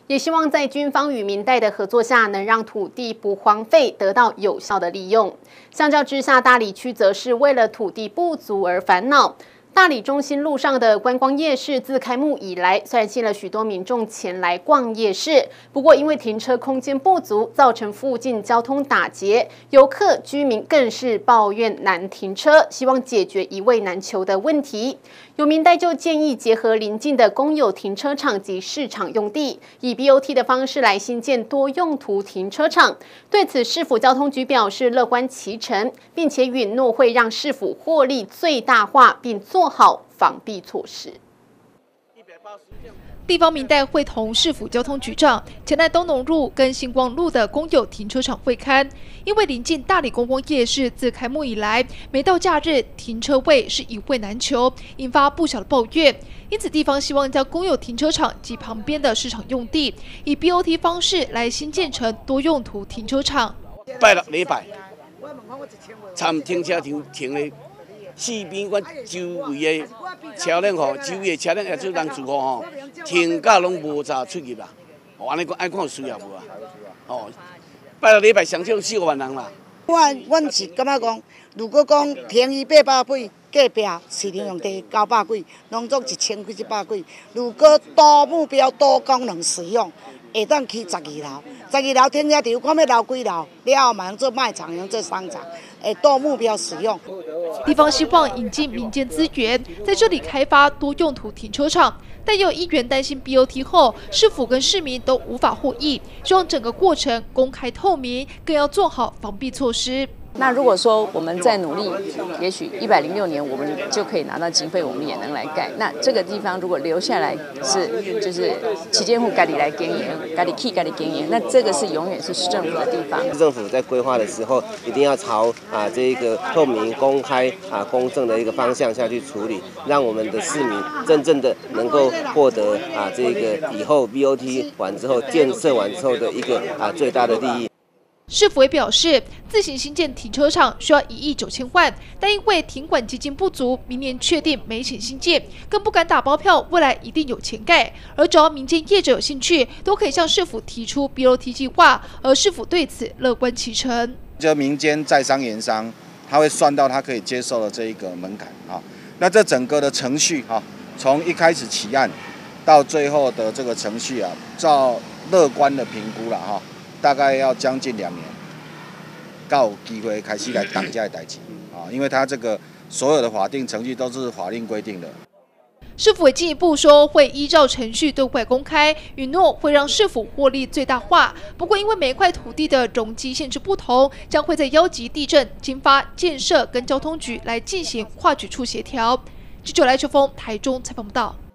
也希望在军方与民代的合作下，能让土地不荒废，得到有效的利用。相较之下，大里区则是为了土地不足而烦恼。大里中心路上的观光夜市自开幕以来，虽然吸引了许多民众前来逛夜市，不过因为停车空间不足，造成附近交通打结，游客、居民更是抱怨难停车，希望解决一位难求的问题。有民代就建议结合邻近的公有停车场及市场用地，以 BOT 的方式来新建多用途停车场。对此，市府交通局表示乐观其成，并且允诺会让市府获利最大化，并做好防弊措施。 地方民代会同市府交通局长前来东农路跟星光路的公有停车场会勘，因为临近大里观光夜市自开幕以来，每到假日停车位是一位难求，引发不小的抱怨。因此，地方希望将公有停车场及旁边的市场用地，以 BOT 方式来新建成多用途停车场。 拜六礼拜，参停车场停的四边阮周围的车辆吼，周围的车辆也做人住户吼，停到拢无咋出入啦。安尼讲爱看有需要无啊？哦，拜六礼拜上少4、5万人啦。 阮是感觉讲，如果讲便宜800几，隔壁市场用地900几，拢足1000几、100几。如果多目标、多功能使用，会当去12楼。12楼停车场，看要楼几楼，了后嘛用做卖场，用做商场，会多目标使用。 地方希望引进民间资源，在这里开发多用途停车场，但也有议员担心 BOT 后，市府跟市民都无法获益，希望整个过程公开透明，更要做好防弊措施。 那如果说我们再努力，也许106年我们就可以拿到经费，我们也能来盖。那这个地方如果留下来就是旗舰户家里来经营，家里去家里经营，那这个是永远是市政府的地方。 市政府在规划的时候，一定要朝这一个透明、公开、公正的一个方向下去处理，让我们的市民真正的能够获得这个以后 BOT 完之后建设完之后的一个最大的利益。 市府也表示，自行新建停车场需要1亿9千万，但因为停管基金不足，明年确定没钱新建，更不敢打包票，未来一定有钱盖。而只要民间业者有兴趣，都可以向市府提出 BOT 计划，而市府对此乐观其成。 就民间在商言商，他会算到他可以接受的这一个门槛啊。那这整个的程序啊，从一开始起案到最后的这个程序啊，照乐观的评估了哈。大概要将近2年，才有机会开始来当这个代志啊，因为它这个所有的法定程序都是法令规定的。 市府也进一步说，会依照程序对外公开，允诺会让市府获利最大化。不过，因为每一块土地的容积限制不同，将会在邀集地震、经发、建设跟交通局来进行跨局处协调。记者赖秋峰台中采访报道。